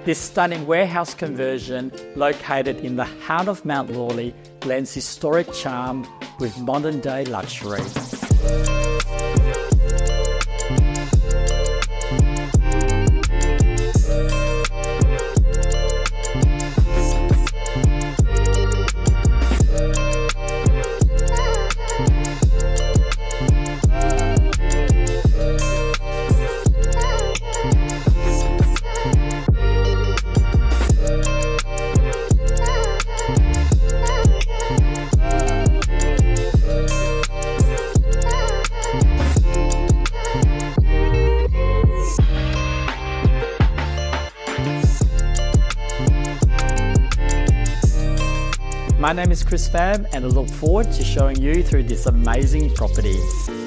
This stunning warehouse conversion, located in the heart of Mount Lawley, blends historic charm with modern-day luxury. My name is Chris Pham, and I look forward to showing you through this amazing property.